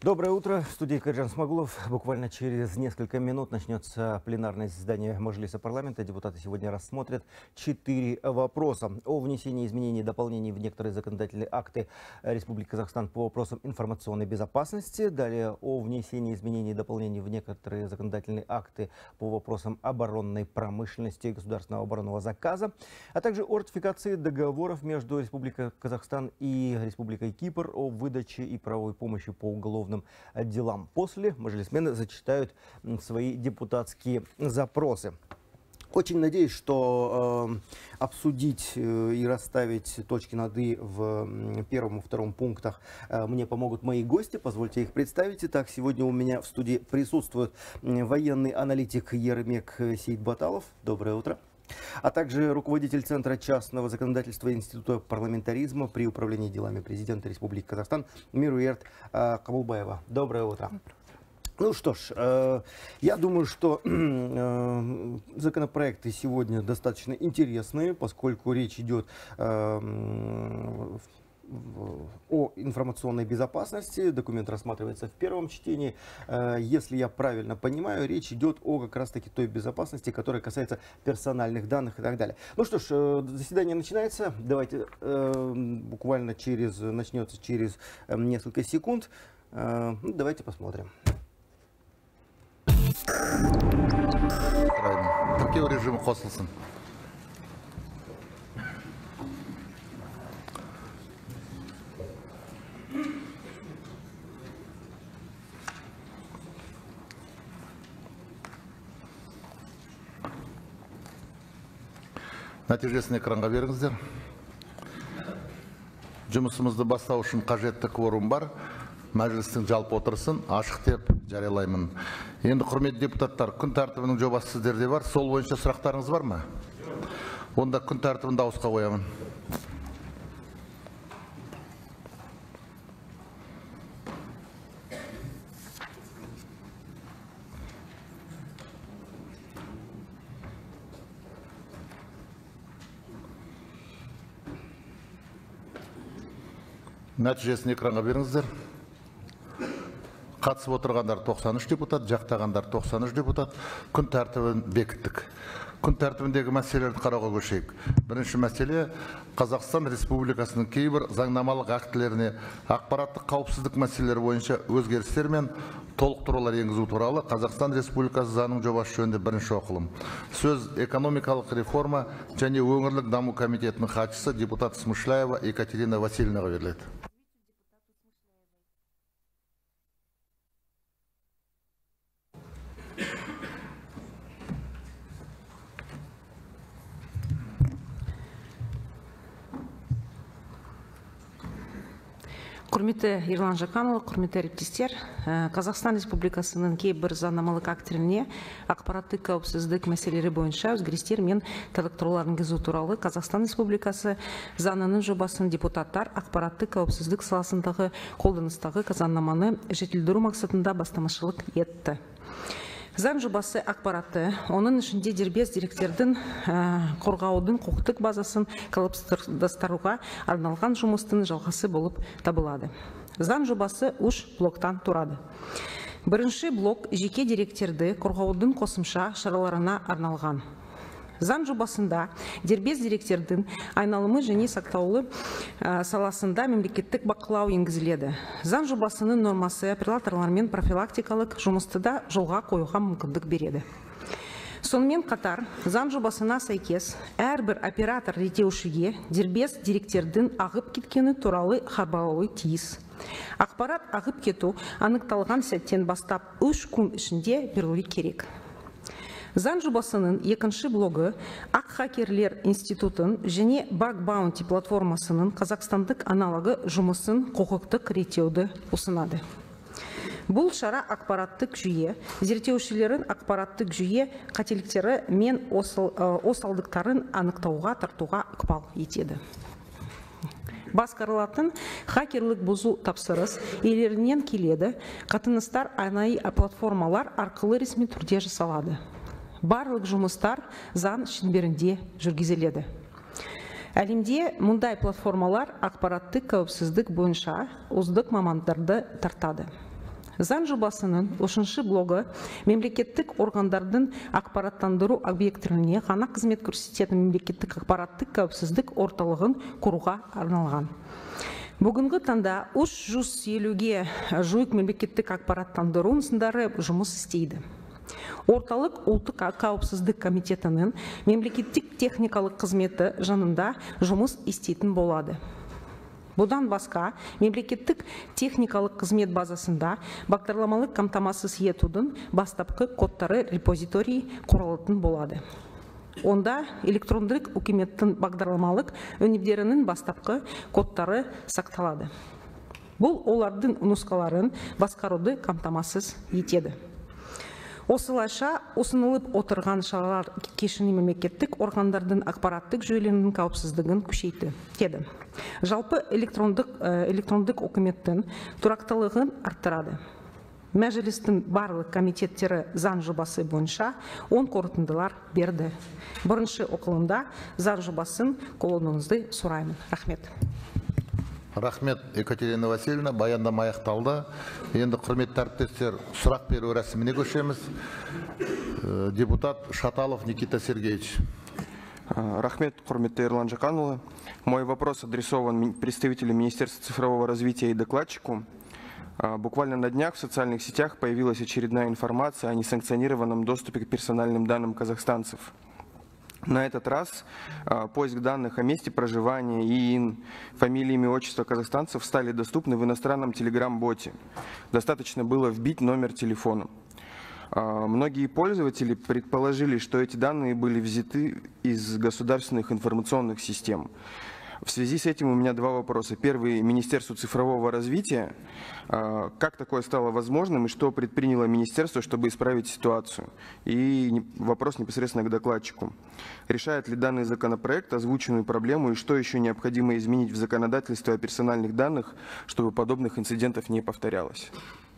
Доброе утро. В студии Кайржан Смагулов. Буквально через несколько минут начнется пленарное заседание Мажилиса парламента. Депутаты сегодня рассмотрят 4 вопроса о внесении изменений и дополнений в некоторые законодательные акты Республики Казахстан по вопросам информационной безопасности. Далее о внесении изменений и дополнений в некоторые законодательные акты по вопросам оборонной промышленности и государственного оборонного заказа. А также о ратификации договоров между Республикой Казахстан и Республикой Кипр о выдаче и правовой помощи по уголовным делам. После мажилисмены зачитают свои депутатские запросы. Очень надеюсь, что обсудить и расставить точки над «и» в первом и втором пунктах мне помогут мои гости. Позвольте их представить. Итак, сегодня у меня в студии присутствует военный аналитик Ермек Сейтбаталов. Доброе утро. А также руководитель Центра частного законодательства Института парламентаризма при управлении делами президента Республики Казахстан Мируерт Кабулбаева. Доброе утро. Ну что ж, я думаю, что законопроекты сегодня достаточно интересные, поскольку речь идет о информационной безопасности. Документ рассматривается в первом чтении. Если я правильно понимаю, речь идет о как раз-таки той безопасности, которая касается персональных данных и так далее. Ну что ж, заседание начинается. Давайте буквально начнется через несколько секунд. Давайте посмотрим. Тіркеу режимі қосылсын. Нәтижесін экранға беріңіздер. Жұмысымызды бастау үшін қажетті кворум бар. Мәжілістің жалпы отырысын ашық деп жариялаймын. Енді құрметті депутаттар, күн тәртібінің жобасы сіздерде бар. Сол бойынша сұрақтарыңыз бар ма? Онда күн тәртібін дауысқа қоямын. Нәтижесін экранға беріңіздер. Қатысып отырғандар 93 депутат, жақтағандар 93 депутат. Күн тәртібін бекіттік. Күн тәртібіндегі мәселелерді қарауға көшейік. Бірінші мәселе Қазақстан Республикасының кейбір заңнамалық актілеріне ақпараттық қауіпсіздік мәселелері бойынша өзгерістер мен толықтырулар енгізу туралы Қазақстан Республикасы заңының жобасы жөнінде бірінші оқылым. Сөз экономикалық реформа және өңірлік даму комитетінің хатшысы депутат Смышляева Екатерина Васильевнаға беріледі. Құрметті Ерлан Жақанұлы, құрметті әріптестер, Қазақстан Республикасының кейбір заңнамалық актілеріне ақпараттық қауіпсіздік мәселелері бойынша өзгерістер мен толықтырулар енгізу туралы Қазақстан Республикасы заңының жобасын депутаттар ақпараттық қауіпсіздік саласындағы қолданыстағы заңнаманы жетілдіру мақсатында бастамашылық етті. Заң жобасы ақпаратты, оның ішінде дербес деректердің қорғаудың құқықтық базасын қалыптастыруға арналған жұмыстың жалғасы болып табылады. Заң жобасы 3 блоктан тұрады. Бірінші блок жеке деректерді қорғаудың қосымша шараларына арналған. Заң жобасында дербес деректердің айналымы және сақтаулы саласында мемлекеттік бақылау енгізіледі. Заң жобасының нормасы операторлар мен профилактикалық жұмысты да жолға қоюға мүмкіндік береді. Сонымен қатар, заң жобасына сәйкес әрбір оператор реттеушіге дербес деректердің ағып кеткені туралы хабарлауы тиіс. Ақпарат ағып кету анықталған сәттен бастап 3 күн ішінде берілуі керек. Заң жобасының екінші блогы Ақ хакерлер институтын және Bug Bounty платформасының қазақстандық аналогы жұмысын құқықтық реттеуді ұсынады. Бұл шара ақпараттық жүйе, зерттеушілерін ақпараттық жүйе қателіктері мен осалдықтарын анықтауға тартуға ықпал етеді. Басқарылатын хакерлік бұзу тапсырыс иелерінен келеді, қатыныстар арнайы платформалар арқылы ресми түрде жасалады. Барлық жұмыстар заң шеңберінде жүргізіледі. Әлемде мұндай платформалар ақпараттық қауіпсіздік бойынша үздік мамандарды тартады. Заң жобасының 3 блогы мемлекеттік органдардың ақпараттандыру объектілеріне ғана қызмет көрсететін мемлекеттік ақпараттық қауіпсіздік орталығын құруға арналған. Бүгінгі таңда 350-ге жуық мемлекеттік ақпараттандыру нысандары жұмыс істейді. Орталық ұлттық қауіпсіздік комитетінің мемлекеттік техникалық қызметі жанында жұмыс істейтін болады. Бұдан басқа, мемлекеттік техникалық қызмет базасында бағдарламалық қамтамасыз етудің бастапқы кодтары репозиторий құрылатын болады. Онда электрондық үкіметтің бағдарламалық өнімдерінің бастапқы кодтары сақталады. Бұл олардың нұсқаларын басқаруды қамтамасыз етеді. Осылайша, ұсынылып отырған шаралар кешені мемлекеттік органдардың ақпараттық жүйелерінің қауіпсіздігін күшейтеді. Жалпы электрондық үкіметтің тұрақтылығын арттырады. Мәжілістің барлық комитеттері заң жобасы бойынша 10 қорытындылар берді. Бірінші оқылымда заң жобасын қолдауыңызды сұраймын. Рахмет. Рахмет, Екатерина Васильевна. Баяндама аяқталды. Енді құрметті әріптестер, сұрақ беру рәсіміне көшеміз. Депутат Шаталов Никита Сергеевич. Рахмет, құрметті Ерлан Жақанұлы. Мой вопрос адресован представителю Министерства цифрового развития и докладчику. Буквально на днях в социальных сетях появилась очередная информация о несанкционированном доступе к персональным данным казахстанцев. На этот раз поиск данных о месте проживания, ИИН, фамилии, имя, отчество казахстанцев стали доступны в иностранном телеграм-боте. Достаточно было вбить номер телефона. Многие пользователи предположили, что эти данные были взяты из государственных информационных систем. В связи с этим у меня два вопроса. Первый — Министерству цифрового развития. Как такое стало возможным и что предприняло министерство, чтобы исправить ситуацию? И вопрос непосредственно к докладчику. Решает ли данный законопроект озвученную проблему и что еще необходимо изменить в законодательстве о персональных данных, чтобы подобных инцидентов не повторялось?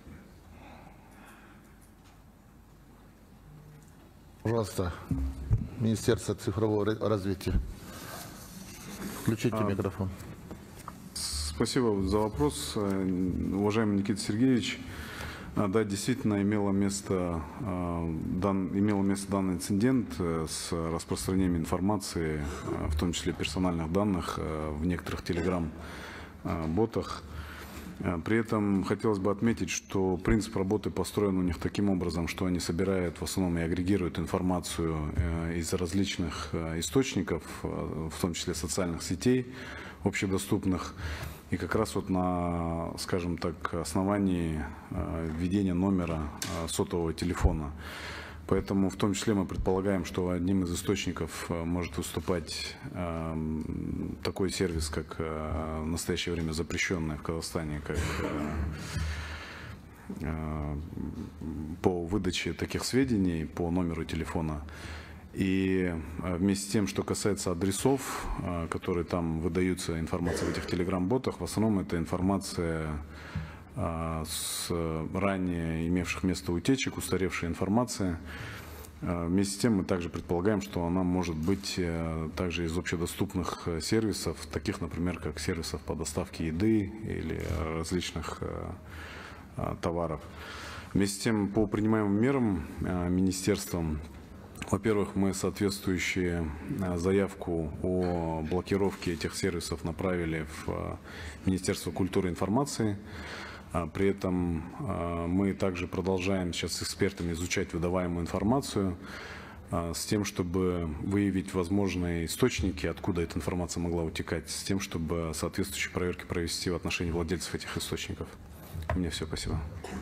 Пожалуйста, Министерство цифрового развития. Включите микрофон. Спасибо за вопрос, уважаемый Никита Сергеевич. Да, действительно имел место данный инцидент с распространением информации, в том числе персональных данных, в некоторых телеграм-ботах. При этом хотелось бы отметить, что принцип работы построен у них таким образом, что они собирают в основном и агрегируют информацию из различных источников, в том числе социальных сетей, общедоступных. И как раз вот на, скажем так, основании введения номера сотового телефона. Поэтому в том числе мы предполагаем, что одним из источников может выступать такой сервис, как в настоящее время запрещенный в Казахстане, как по выдаче таких сведений по номеру телефона. И вместе с тем, что касается адресов, которые там выдаются, информация в этих телеграм-ботах, в основном это информация с ранее имевших место утечек, устаревшая информация. Вместе с тем мы также предполагаем, что она может быть также из общедоступных сервисов, таких, например, как сервисов по доставке еды или различных товаров. Вместе с тем, по принимаемым мерам министерством, во-первых, мы соответствующую заявку о блокировке этих сервисов направили в Министерство культуры и информации. При этом мы также продолжаем сейчас с экспертами изучать выдаваемую информацию с тем, чтобы выявить возможные источники, откуда эта информация могла утекать, с тем, чтобы соответствующие проверки провести в отношении владельцев этих источников. У меня все, спасибо.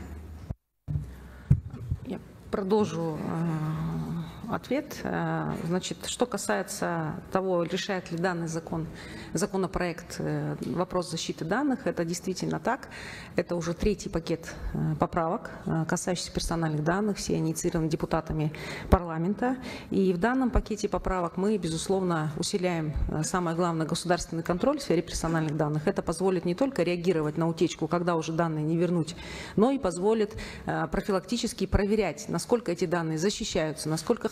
Я продолжу ответ. Значит, что касается того, решает ли данный законопроект вопрос защиты данных, это действительно так. Это уже третий пакет поправок, касающихся персональных данных, все инициированы депутатами парламента. И в данном пакете поправок мы, безусловно, усиляем, самое главное, государственный контроль в сфере персональных данных. Это позволит не только реагировать на утечку, когда уже данные не вернуть, но и позволит профилактически проверять, насколько эти данные защищаются, насколько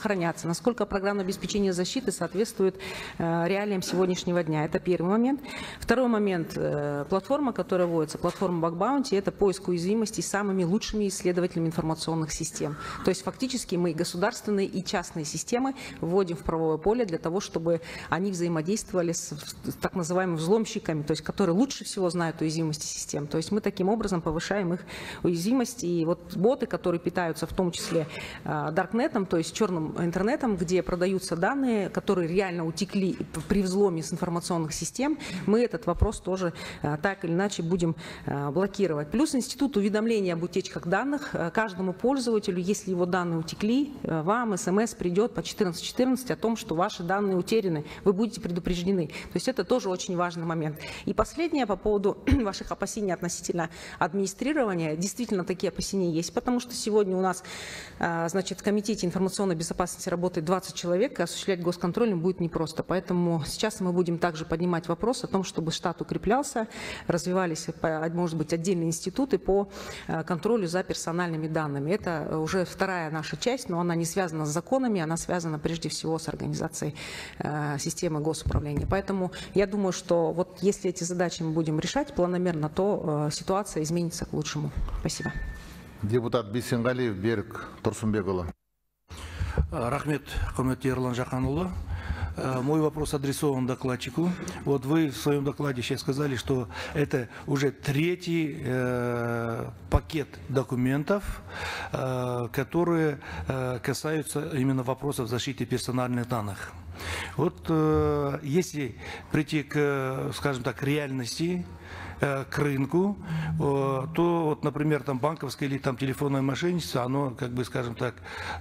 хранятся, насколько программное обеспечение защиты соответствует реалиям сегодняшнего дня. Это первый момент. Второй момент. Платформа, которая вводится, платформа Bug Bounty, это поиск уязвимостей самыми лучшими исследователями информационных систем. То есть фактически мы государственные и частные системы вводим в правовое поле для того, чтобы они взаимодействовали с так называемыми взломщиками, то есть которые лучше всего знают уязвимости систем. То есть мы таким образом повышаем их уязвимость. И вот боты, которые питаются в том числе даркнетом, то есть черным интернетом, где продаются данные, которые реально утекли при взломе с информационных систем, мы этот вопрос тоже так или иначе будем блокировать. Плюс институт уведомления об утечках данных. Каждому пользователю, если его данные утекли, вам СМС придет по 1414 о том, что ваши данные утеряны, вы будете предупреждены. То есть это тоже очень важный момент. И последнее по поводу ваших опасений относительно администрирования. Действительно, такие опасения есть, потому что сегодня у нас, значит, в Комитете информационной безопасности работает 20 человек, и осуществлять госконтроль будет непросто. Поэтому сейчас мы будем также поднимать вопрос о том, чтобы штат укреплялся, развивались, может быть, отдельные институты по контролю за персональными данными. Это уже вторая наша часть, но она не связана с законами, она связана прежде всего с организацией системы госуправления. Поэтому я думаю, что вот если эти задачи мы будем решать планомерно, то ситуация изменится к лучшему. Спасибо. Депутат Бейсенгалиев Берік Тұрсынбекұлы. Рахмет, құрметті Ерлан Жақанұлы. Мой вопрос адресован докладчику. Вот вы в своем докладе сейчас сказали, что это уже третий пакет документов, которые касаются именно вопросов защиты персональных данных. Вот если прийти к, скажем так, реальности, к рынку, то, вот, например, там банковское или там телефонное мошенничество, оно, как бы, скажем так,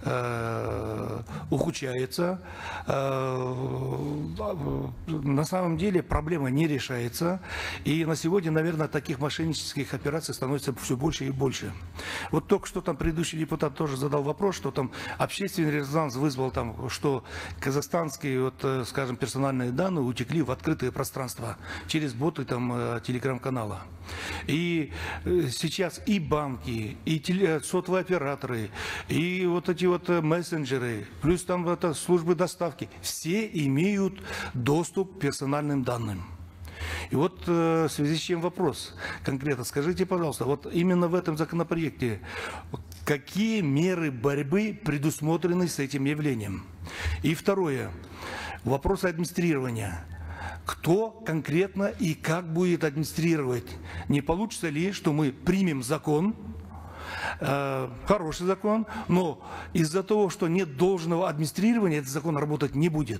ухудшается. На самом деле проблема не решается. И на сегодня, наверное, таких мошеннических операций становится все больше и больше. Вот только что там предыдущий депутат тоже задал вопрос, что там общественный резонанс вызвал, там, что казахстанские, вот, скажем, персональные данные утекли в открытое пространство через боты там телеграм-канала. И сейчас и банки, и сотовые операторы, и вот эти вот мессенджеры, плюс там это службы доставки, все имеют доступ к персональным данным. И вот в связи с чем вопрос конкретно. Скажите, пожалуйста, вот именно в этом законопроекте какие меры борьбы предусмотрены с этим явлением? И второе, вопрос администрирования. Кто конкретно и как будет администрировать? Не получится ли, что мы примем закон, хороший закон, но из-за того, что нет должного администрирования, этот закон работать не будет?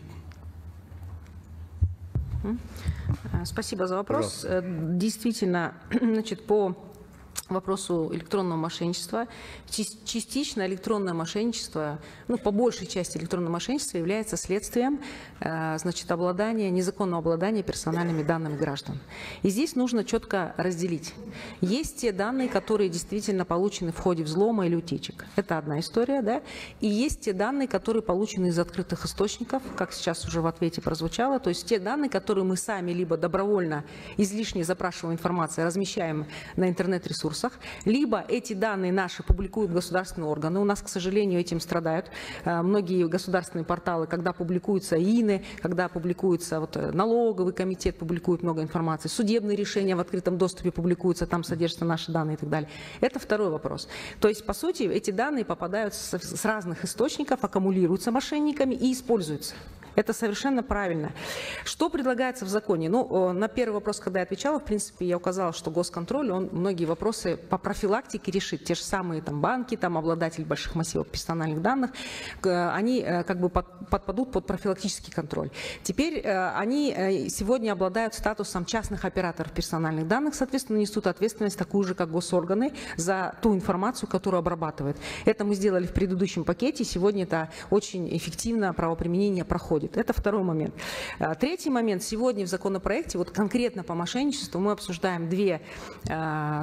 Спасибо за вопрос. Действительно, значит, по вопросу электронного мошенничества. Частично электронное мошенничество, ну, по большей части электронное мошенничество является следствием, значит, незаконного обладания персональными данными граждан. И здесь нужно четко разделить. Есть те данные, которые действительно получены в ходе взлома или утечек. Это одна история, да? И есть те данные, которые получены из открытых источников, как сейчас уже в ответе прозвучало, то есть те данные, которые мы сами либо добровольно излишне запрашиваем информацию, размещаем на интернет-ресурсах, либо эти данные наши публикуют государственные органы. У нас, к сожалению, этим страдают многие государственные порталы, когда публикуются ИНы, когда публикуется вот, налоговый комитет, публикует много информации, судебные решения в открытом доступе публикуются, там содержатся наши данные и так далее. Это второй вопрос. То есть, по сути, эти данные попадают с разных источников, аккумулируются мошенниками и используются. Это совершенно правильно. Что предлагается в законе? Ну, на первый вопрос, когда я отвечала, в принципе, я указала, что госконтроль, он многие вопросы по профилактике решит. Те же самые там, банки, там, обладатели больших массивов персональных данных, они как бы подпадут под профилактический контроль. Теперь они сегодня обладают статусом частных операторов персональных данных, соответственно, несут ответственность такую же, как госорганы, за ту информацию, которую обрабатывают. Это мы сделали в предыдущем пакете, сегодня это очень эффективно правоприменение проходит. Это второй момент. Третий момент. Сегодня в законопроекте, вот конкретно по мошенничеству, мы обсуждаем две новеллы.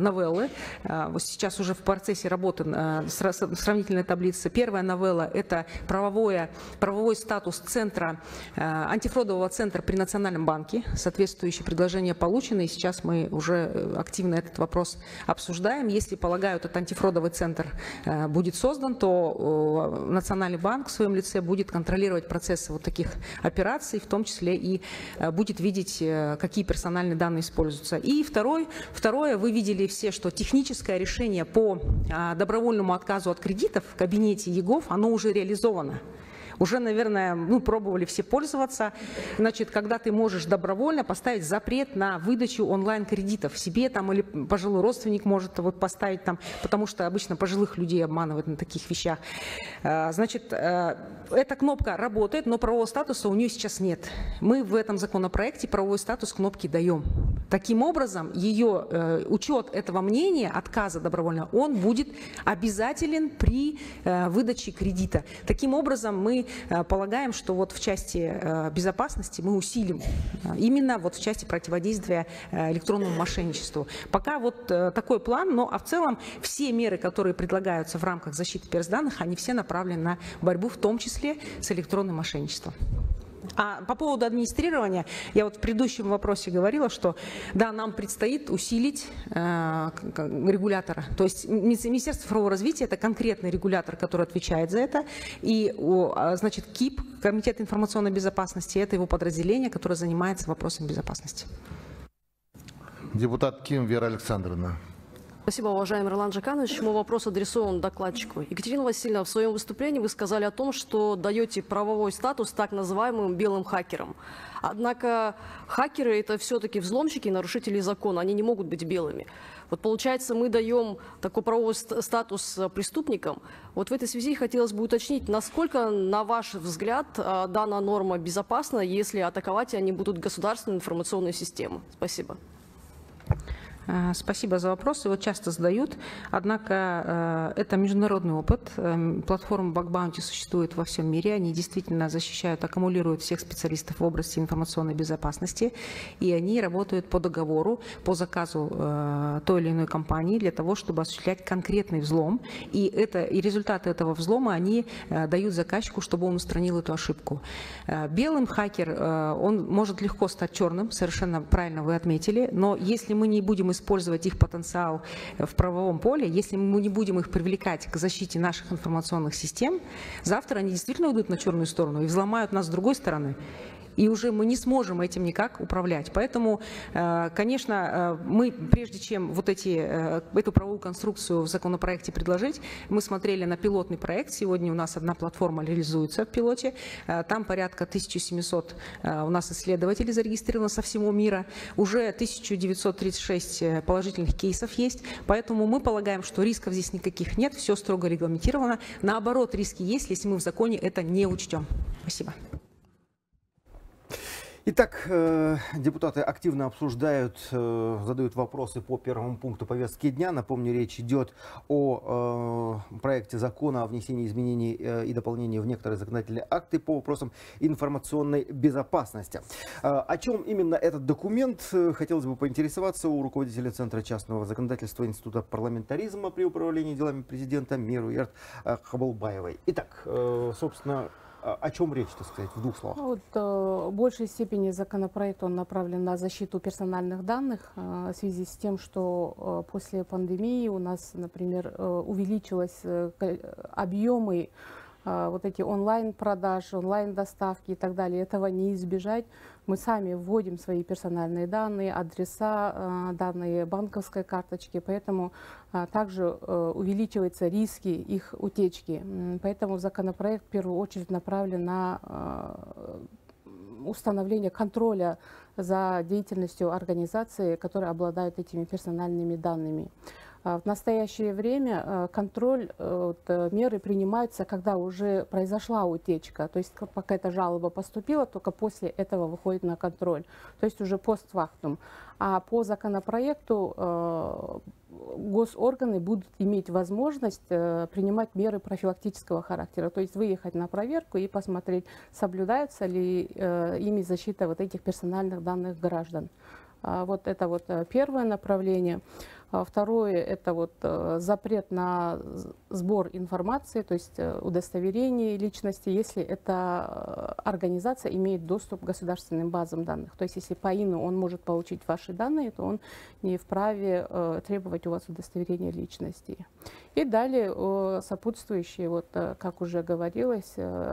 новеллы. Вот сейчас уже в процессе работы сравнительная таблица. Первая новелла – это правовой статус центра, антифродового центра при Национальном банке. Соответствующие предложения получены, и сейчас мы уже активно этот вопрос обсуждаем. Если, полагаю, этот антифродовый центр будет создан, то Национальный банк в своем лице будет контролировать процессы вот таких операций, в том числе и будет видеть, какие персональные данные используются. И второе, вы видели все, что техническое решение по добровольному отказу от кредитов в кабинете ЕГОВ, оно уже реализовано. Уже, наверное, пробовали все пользоваться. Значит, когда ты можешь добровольно поставить запрет на выдачу онлайн-кредитов себе там или пожилой родственник может вот поставить там, потому что обычно пожилых людей обманывают на таких вещах. Значит, эта кнопка работает, но правового статуса у нее сейчас нет. Мы в этом законопроекте правовой статус кнопки даем. Таким образом, ее учет этого мнения, отказа добровольного, он будет обязателен при выдаче кредита. Таким образом, мы полагаем, что вот в части безопасности мы усилим именно вот в части противодействия электронному мошенничеству. Пока вот такой план, но в целом все меры, которые предлагаются в рамках защиты персданных, они все направлены на борьбу в том числе с электронным мошенничеством. А по поводу администрирования, я вот в предыдущем вопросе говорила, что да, нам предстоит усилить регулятора. То есть Министерство цифрового развития – это конкретный регулятор, который отвечает за это. И, значит, КИБ, Комитет информационной безопасности, это его подразделение, которое занимается вопросом безопасности. Депутат Ким Вера Александровна. Спасибо, уважаемый Эрлан Жаканович. Мой вопрос адресован докладчику. Екатерина Васильевна, в своем выступлении вы сказали о том, что даете правовой статус так называемым белым хакерам. Однако хакеры – это все-таки взломщики и нарушители закона, они не могут быть белыми. Вот получается, мы даем такой правовой статус преступникам. Вот в этой связи хотелось бы уточнить, насколько, на ваш взгляд, данная норма безопасна, если атаковать они будут государственные информационные системы? Спасибо. Спасибо за вопрос. Его часто задают. Однако это международный опыт. Платформа Bug Bounty существует во всем мире. Они действительно защищают, аккумулируют всех специалистов в области информационной безопасности. И они работают по договору, по заказу той или иной компании для того, чтобы осуществлять конкретный взлом. И результаты этого взлома они дают заказчику, чтобы он устранил эту ошибку. Белым хакер, он может легко стать черным, совершенно правильно вы отметили. Но если мы не будем использовать их потенциал в правовом поле, если мы не будем их привлекать к защите наших информационных систем, завтра они действительно уйдут на черную сторону и взломают нас с другой стороны. И уже мы не сможем этим никак управлять. Поэтому, конечно, мы, прежде чем вот эту правовую конструкцию в законопроекте предложить, мы смотрели на пилотный проект. Сегодня у нас одна платформа реализуется в пилоте. Там порядка 1700 у нас исследователей зарегистрировано со всего мира. Уже 1936 положительных кейсов есть. Поэтому мы полагаем, что рисков здесь никаких нет, все строго регламентировано. Наоборот, риски есть, если мы в законе это не учтем. Спасибо. Итак, депутаты активно обсуждают, задают вопросы по первому пункту повестки дня. Напомню, речь идет о проекте закона о внесении изменений и дополнений в некоторые законодательные акты по вопросам информационной безопасности. О чем именно этот документ, хотелось бы поинтересоваться у руководителя Центра частного законодательства Института парламентаризма при управлении делами президента Меруерт Хабылбаевой. Итак, собственно, о чем речь, так сказать, в двух словах? Вот, в большей степени законопроект он направлен на защиту персональных данных в связи с тем, что после пандемии у нас, например, увеличились объемы вот эти онлайн-продажи, онлайн-доставки и так далее. Этого не избежать. Мы сами вводим свои персональные данные, адреса, данные банковской карточки, поэтому также увеличиваются риски их утечки. Поэтому законопроект в первую очередь направлен на установление контроля за деятельностью организации, которые обладают этими персональными данными. В настоящее время контроль, меры принимаются, когда уже произошла утечка. То есть пока эта жалоба поступила, только после этого выходит на контроль. То есть уже постфактум. А по законопроекту госорганы будут иметь возможность принимать меры профилактического характера. То есть выехать на проверку и посмотреть, соблюдается ли ими защита вот этих персональных данных граждан. Вот это вот первое направление. Второе – это вот запрет на сбор информации, то есть удостоверение личности, если эта организация имеет доступ к государственным базам данных. То есть если по ИНу он может получить ваши данные, то он не вправе требовать у вас удостоверения личности. И далее сопутствующие, вот, как уже говорилось,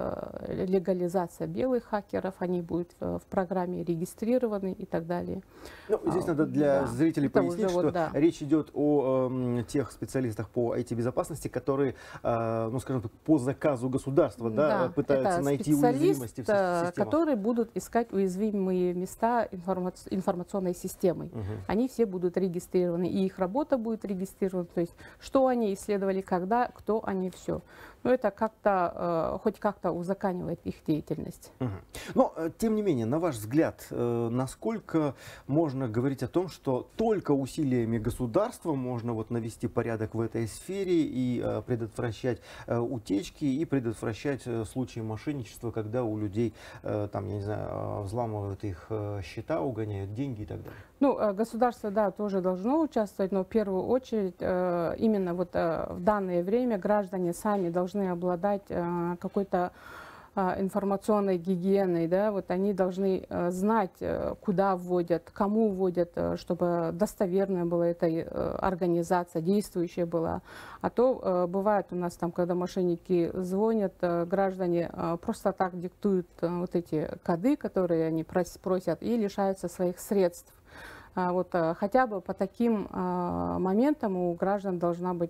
легализация белых хакеров, они будут в программе регистрированы и так далее. Ну, здесь надо для зрителей пояснить, что речь идет о тех специалистах по IT-безопасности, которые, ну, скажем так, по заказу государства пытаются найти уязвимости в системах. Которые будут искать уязвимые места информационной системой. Они все будут регистрированы, и их работа будет регистрирована, то есть что они исследовали, когда, кто они, все. Но это как-то, хоть как-то узаконивает их деятельность. Но, тем не менее, на ваш взгляд, насколько можно говорить о том, что только усилиями государства можно вот навести порядок в этой сфере и предотвращать утечки, и предотвращать случаи мошенничества, когда у людей, там, я не знаю, взламывают их счета, угоняют деньги и так далее? Ну, государство, да, тоже должно участвовать, но в первую очередь именно вот в данное время граждане сами должны обладать какой-то информационной гигиеной, да, вот они должны знать, куда вводят, кому вводят, чтобы достоверная была эта организация, действующая была. А то бывает у нас там, когда мошенники звонят, граждане просто так диктуют вот эти коды, которые они просят, и лишаются своих средств. Вот, хотя бы по таким моментам у граждан должна быть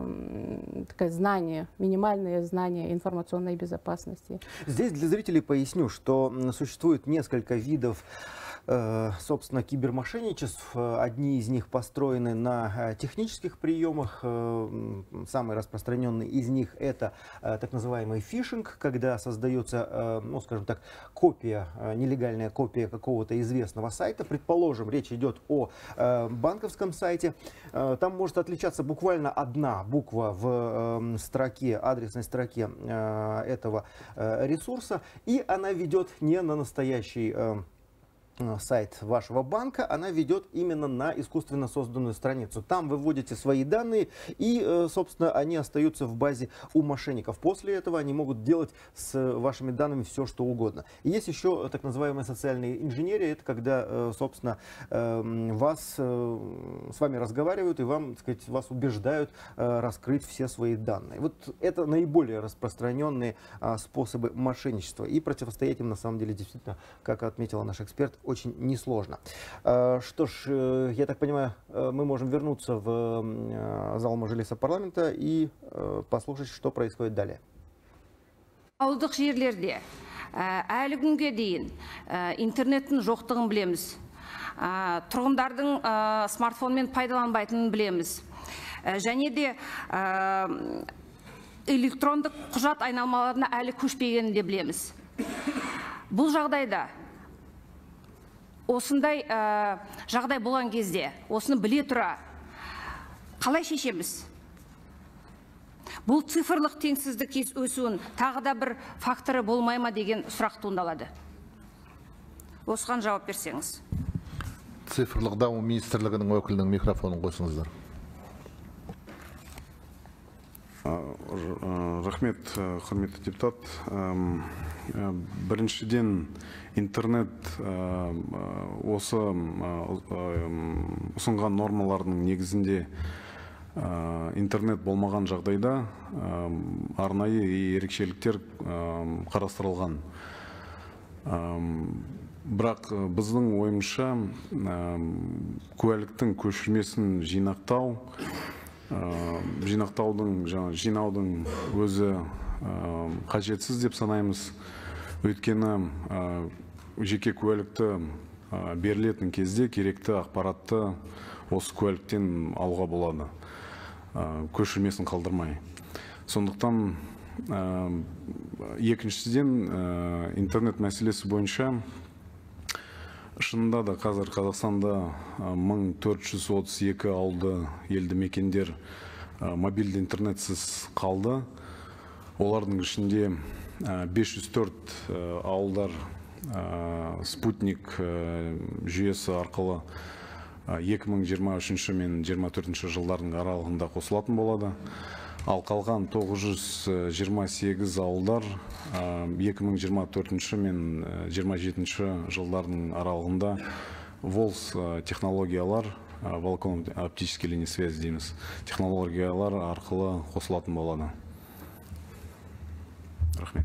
такое знание, минимальное знание информационной безопасности. Здесь для зрителей поясню, что существует несколько видов, собственно, кибермошенничеств. Одни из них построены на технических приемах. Самый распространенный из них — это так называемый фишинг, когда создается, ну, скажем так, копия, нелегальная копия какого-то известного сайта. Предположим, речь идет о банковском сайте. Там может отличаться буквально одна буква в строке, адресной строке этого ресурса, и она ведет не на настоящий сайт вашего банка, она ведет именно на искусственно созданную страницу. Там вы вводите свои данные, и, собственно, они остаются в базе у мошенников. После этого они могут делать с вашими данными все, что угодно. И есть еще так называемая социальная инженерия. Это когда, собственно, с вами разговаривают и вам, так сказать, вас убеждают раскрыть все свои данные. Вот это наиболее распространенные способы мошенничества. И противостоять им, на самом деле, действительно, как отметила наш эксперт, очень несложно. Что ж, я так понимаю, мы можем вернуться в зал Мажилиса парламента и послушать, что происходит далее. Ауылдық жерлерде әлі күнге дейін интернеттің жоқтығын білеміз. Тұрғындардың смартфонмен пайдаланбайтынын білеміз. Және де электрондық құжат айналмаларына әлі көшпегенін де білеміз. Бұл жағдайда осындай жағдай болған кезде, осыны біле тұра, қалай шешеміз? Бұл цифрлық теңсіздік өсуін тағы да бір факторы болмай ма деген сұрақ туындалады. Осыған жауап берсеңіз. Цифрлық даму министрлігінің өкілінің микрофонын қойсыңыздар. Рахмет, құрметті депутат. Біріншіден, интернет осы ұсынған нормалардың негізінде интернет болмаған жағдайда арнайы ерекшеліктер қарастырылған. Бірақ біздің ойымызша куәліктің көшірмесін жинаудың өзі қажетсіз деп санаймыз. Өйткені жеке куәлікті берілетін кезде керекті ақпаратты осы куәліктен алуға болады, көшірмесін қалдырмай. Сондықтан екіншіден интернет мәселесі бойынша шынында да қазір Қазақстанда 1432 ауылды елді мекендер мобильді интернетсіз қалды. Олардың ішінде 504 ауылдар спутник жүйесі арқылы 2023 мен 24 жылдардың аралығында қосылатын болады. Ал қалған 928 ауылдар 2024 мен 27 жылдардың аралығында ВОЛС технологиялар, волоконно-оптические линии связи дейміз, технологиялар арқылы қосылатын болады. Рахмет.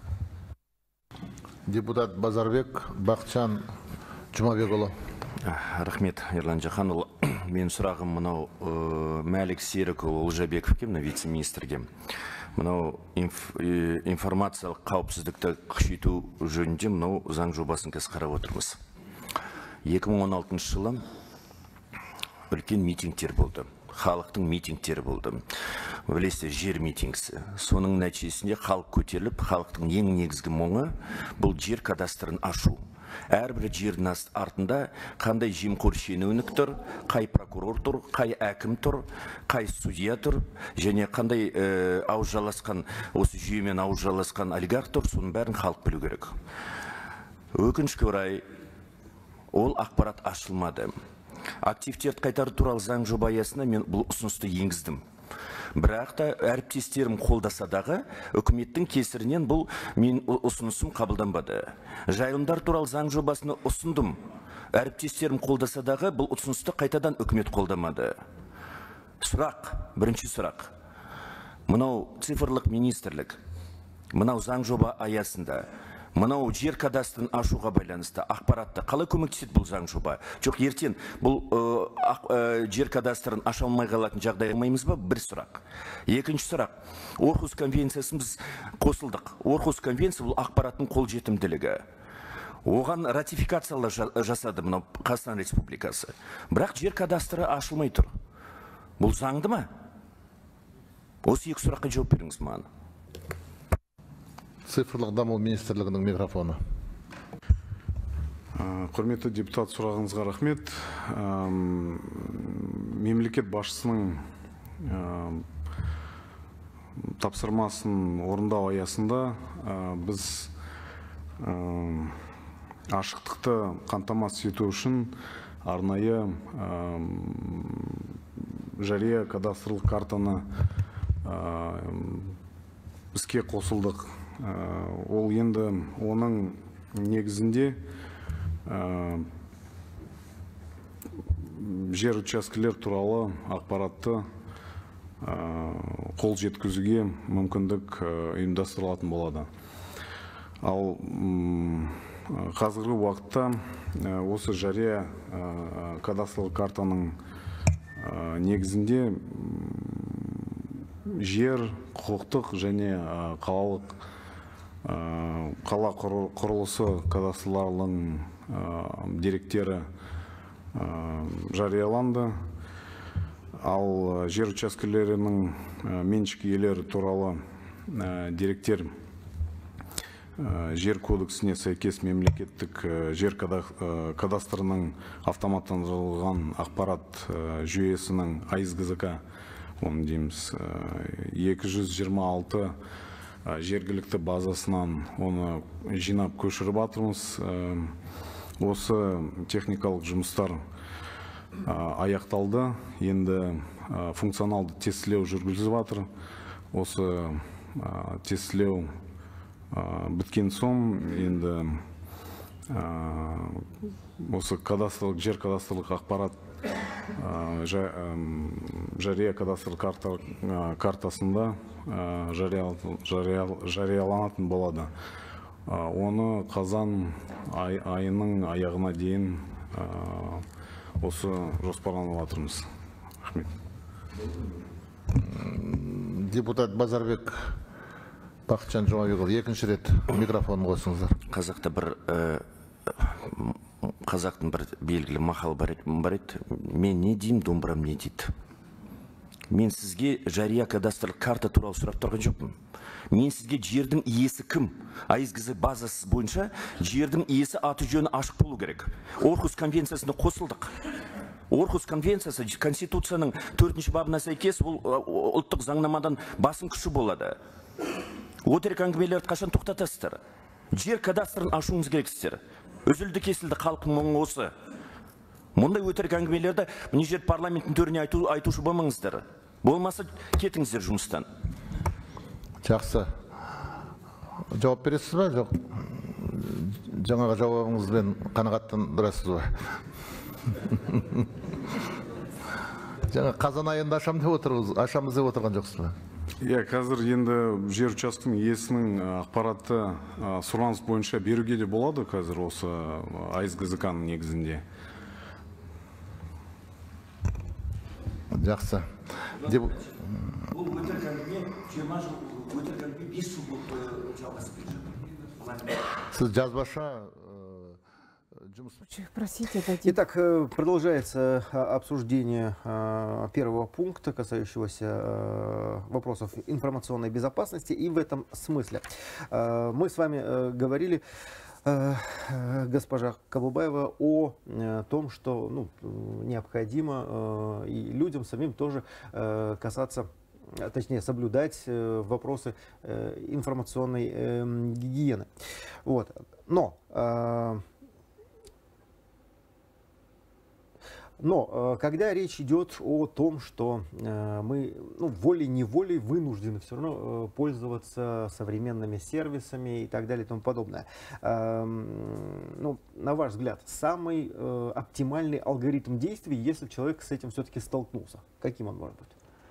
Депутат Базарбек Бақытжан Жұмабекұлы. Рахмет, Ерлан Жаханұлы. Мен сұрағым мынау Мәлік Серікұлы Олжабековке, мына вице-министрге. Мынау информациялық қауіпсіздікті күшейту жөнінде мынау заң жобасын қазір қарап отырмыз. 2016 жылы үлкен митингтер болды. Халықтың митингтері болды. Білесіздер, жер митингісі. Соның нәтижесінде халық көтеріліп, халықтың ең негізгі мұңы бұл жер кадастрын ашу. Әрбір жердің артында қандай жемқор шенеунік тұр, қай прокурор тұр, қай әкім тұр, қай судья тұр, және қандай ауызжаласқан, осы жүйемен ауызжаласқан олигарх тұр, соның бәрін халық білу керек. Өкінішке орай, ол ақпарат ашылмады. Активтерді қайтару туралы заң жоба аясында мен бұл ұсынысты енгіздім. Бірақ та әріптестерім қолдаса дағы үкіметтің кесірінен бұл мен ұсынысым қабылданбады. Жайылымдар туралы заң жобасını ұсындым. Әріптестерім қолдаса дағы бұл ұсынысты қайтадан үкімет қолдамады. Сұрақ, бірінші сұрақ. Мынау цифрлық министрлік, мынау заң жоба аясында мынау жер кадастрын ашуға байланысты ақпаратты қалай көмектеседі бұл заң жоба? Жоқ, ертең бұл жер кадастрын аша алмай қалатын жағдай болмаймыз ба? Бір сұрақ. Екінші сұрақ. Орхус конвенциясын біз қосылдық. Орхус конвенция бұл ақпараттың қолжетімділігі. Оған ратификациялар жасады мынау Қазақстан Республикасы. Бірақ жер кадастры ашылмай тұр. Бұл заңды ма? Осы екі сұраққа жауап беріңіз маған. Цифрлық даму министрлігінің микрофоны. Құрметті депутат, сұрағыңызға рахмет. Мемлекет басшысының тапсырмасын орындау аясында біз ашықтықты қамтамасыз ету үшін арнайы жария кадастрлық картаны іске қосылдық. Ол енді оның негізінде жер учаскелер туралы ақпаратты қол жеткізуге мүмкіндік ұйымдастырылатын болады. Ал қазіргі уақытта осы жария кадастрлық картаның негізінде жер, құқықтық және қала құрылысы кадастрларының деректері жарияланды. Ал жер учаскелерінің меншік иелері туралы деректер жер кодексіне сәйкес мемлекеттік жер кадастрының автоматтандырылған ақпарат жүйесінің АИС-ГЗК, оны дейміз, 226 жергілікті базасынан оны жинап көшіріп атырмыз. Осы техникалық жұмыстар аяқталды. Енді функционалды тестілеу жүргізіліп жатыр. Осы тестілеу біткен соң енді осы жер кадастрлық ақпарат жария кадастрлық картасында жарияланатын болады. Оны қазан айының аяғына дейін осы жоспарланып жатырмыз. Рахмет. Депутат Базарбек Бақытжан Жұмабекұлы, екінші рет микрофон қосыңыздар. Қазақтың бір белгілі мақал бар еді. Мен не деймін, домбырам не дейді. Мен сізге жария кадастрлық карта туралы сұрап тұрған жоқпын. Мен сізге жердің иесі кім? АИС-ГЗК базасы бойынша жердің иесі аты жөні ашық болу керек. Орхус конвенциясына қосылдық. Орхус конвенциясы Конституцияның 4-ші бабына сәйкес ұлттық заңнамадан басым күші болады. Өтірік әңгімелерді қашан тоқтатасыздар? Жер кадастрын ашуыңыз керексіздер. Үзілді кесілді халықтың мұңы осы. Мұндай өтірік әңгімелерді мына жерде парламенттің төріне айтушы болмаңыздар. Болмаса кетіңіздер жұмыстан. Жақсы. Жауап бересіз бе? Жоқ. Жаңаға жауабыңызбен қанағаттандырасыз ба? Жаңа қазан айында ашамыз деп отырған жоқсыз ба? Қазір енді жер учаскесінің иесінің ақпаратты сұраныс бойынша беруге де болады қазір осы АСГЗК-ның негізінде. Жақсы. Бұл өтірік әңгіме 20 жыл өтірік әңгіме 5 жыл болып жалғасып келе жатыр. Сіз жазбаша Простите, Итак, продолжается обсуждение первого пункта, касающегося вопросов информационной безопасности. И в этом смысле мы с вами говорили, госпожа Кабылбаева, о том, что необходимо и людям самим тоже касаться, точнее соблюдать вопросы информационной гигиены. Вот. Но когда речь идет о том, что мы волей-неволей вынуждены все равно пользоваться современными сервисами и так далее и тому подобное, на ваш взгляд, самый оптимальный алгоритм действий, если человек с этим все-таки столкнулся, каким он может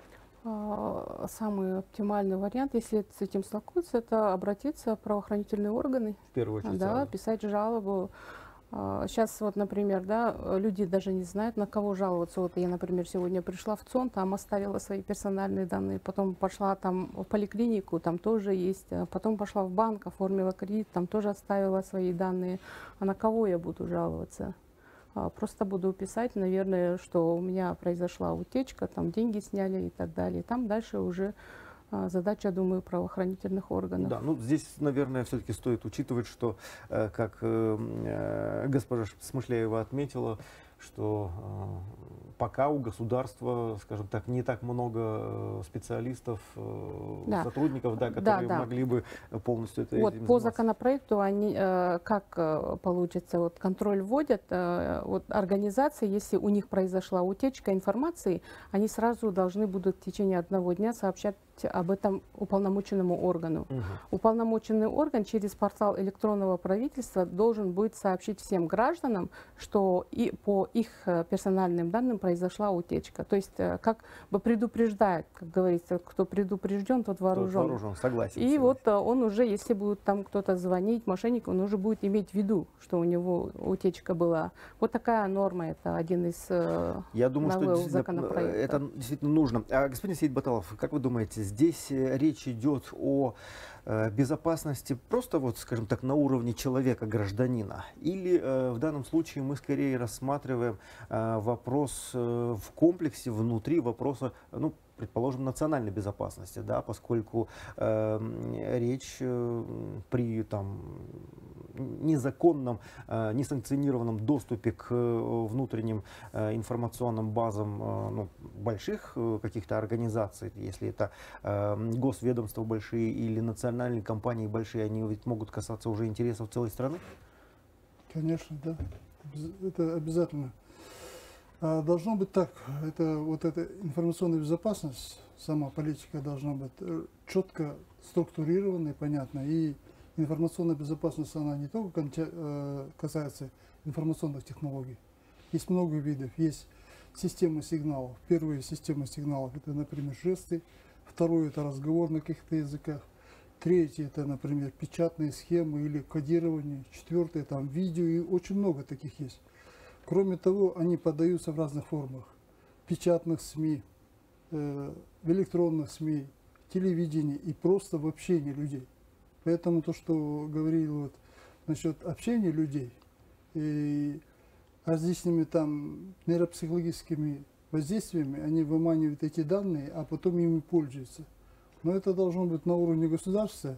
быть? Самый оптимальный вариант, если с этим столкнуться, это обратиться в правоохранительные органы. В первую очередь. Да, писать жалобу. Сейчас вот, например, люди даже не знают, на кого жаловаться. Вот я, например, сегодня пришла в ЦОН, там оставила свои персональные данные, потом пошла там в поликлинику, там тоже есть, потом пошла в банк, оформила кредит, там тоже оставила свои данные. А на кого я буду жаловаться? Просто буду писать, наверное, что у меня произошла утечка, там деньги сняли и так далее. Там дальше уже задача, думаю, правоохранительных органов. Да, здесь, наверное, все-таки стоит учитывать, что, как госпожа Смышляева отметила, что пока у государства, скажем так, не так много специалистов, сотрудников, которые могли бы полностью это заниматься. По законопроекту они, как получится, контроль вводят, организации, если у них произошла утечка информации, они сразу должны будут в течение 1 дня сообщать об этом уполномоченному органу. Уполномоченный орган через портал электронного правительства должен будет сообщить всем гражданам, что и по их персональным данным произошла утечка. То есть как бы предупреждает, как говорится, кто предупрежден, тот вооружен. Согласен. И он уже, если будет там кто-то звонить, мошенник, он уже будет иметь в виду, что у него утечка была. Вот такая норма, это один из новых законопроектов. Это действительно нужно. Господин Сеид Баталов, как вы думаете, здесь речь идет о безопасности просто, скажем так, на уровне человека, гражданина? Или в данном случае мы скорее рассматриваем вопрос в комплексе, внутри вопроса, предположим, национальной безопасности, поскольку речь при незаконном, несанкционированном доступе к внутренним информационным базам больших каких-то организаций, если это госведомства большие или национальные компании большие, они ведь могут касаться уже интересов целой страны? Конечно, да. Это обязательно. Должно быть так. Эта информационная безопасность, сама политика должна быть четко структурированной, понятно. И информационная безопасность, она не только касается информационных технологий. Есть много видов. Есть система сигналов. Первая система сигналов — это, например, жесты. Второе — это разговор на каких-то языках. Третье — это, например, печатные схемы или кодирование. Четвертое — там видео, и очень много таких есть. Кроме того, они подаются в разных формах. Печатных СМИ, в электронных СМИ, телевидении и просто в общении людей. Поэтому то, что говорил насчет общения людей и различными нейропсихологическими воздействиями, они выманивают эти данные, а потом ими пользуются. Но это должно быть на уровне государства.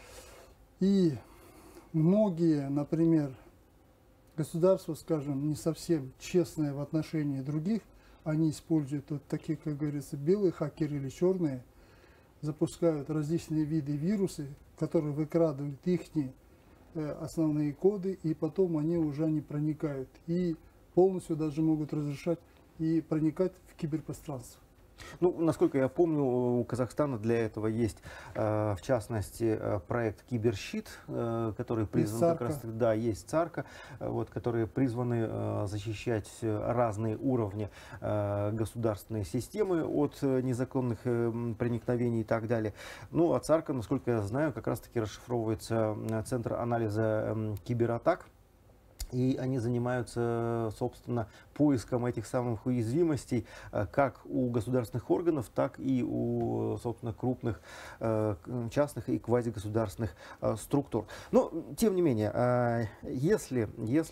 И многие, например, государства, скажем, не совсем честные в отношении других, они используют такие, как говорится, белые хакеры или черные, запускают различные виды вирусы, которые выкрадывают их основные коды, и потом они уже не проникают. И полностью даже могут разрешать и проникать в киберпространство. Ну, насколько я помню, у Казахстана для этого есть, в частности, проект «Киберщит», который призван как раз, да, есть ЦАРКа, вот, которые призваны защищать разные уровни государственной системы от незаконных проникновений и так далее. Ну, а ЦАРКа, насколько я знаю, как раз-таки расшифровывается Центр анализа кибератак. И они занимаются, собственно, поиском этих самых уязвимостей как у государственных органов, так и у, собственно, крупных частных и квазигосударственных структур. Но, тем не менее, если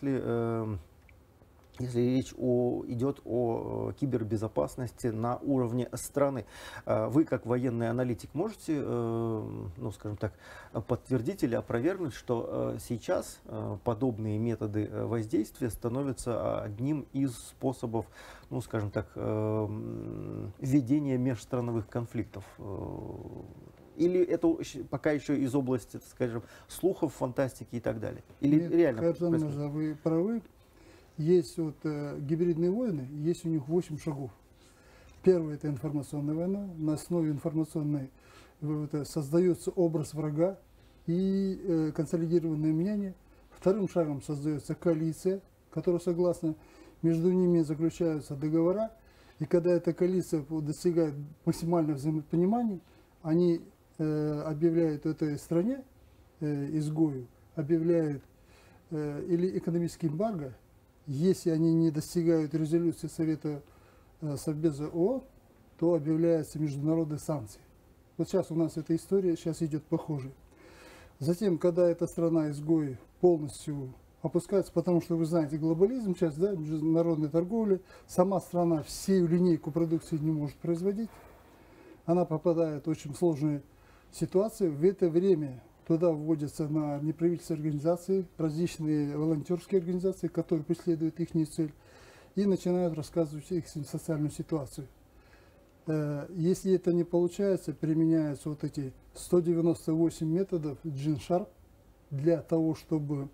речь идет о кибербезопасности на уровне страны, вы, как военный аналитик, можете, ну, скажем так, подтвердить или опровергнуть, что сейчас подобные методы воздействия становятся одним из способов, ну, скажем так, ведения межстрановых конфликтов? Или это пока еще из области, скажем, слухов, фантастики и так далее? Или Нет, реально? Вы правы. Есть вот гибридные войны, есть у них 8 шагов. Первый — это информационная война. На основе информационной создается образ врага и консолидированное мнение. Вторым шагом создается коалиция, которая согласна. Между ними заключаются договора. И когда эта коалиция достигает максимального взаимопонимания, они объявляют этой стране, изгою, объявляют или экономический эмбарго. Если они не достигают резолюции Совета Совбеза ООН, то объявляются международные санкции. Вот сейчас у нас эта история, сейчас идет похоже. Затем, когда эта страна-изгой полностью опускается, потому что вы знаете, глобализм сейчас, да, международная торговля, сама страна всю линейку продукции не может производить, она попадает в очень сложную ситуацию. В это время туда вводятся на неправительственные организации, различные волонтерские организации, которые преследуют их цель, и начинают рассказывать их социальную ситуацию. Если это не получается, применяются вот эти 198 методов Gene-Sharp для того, чтобы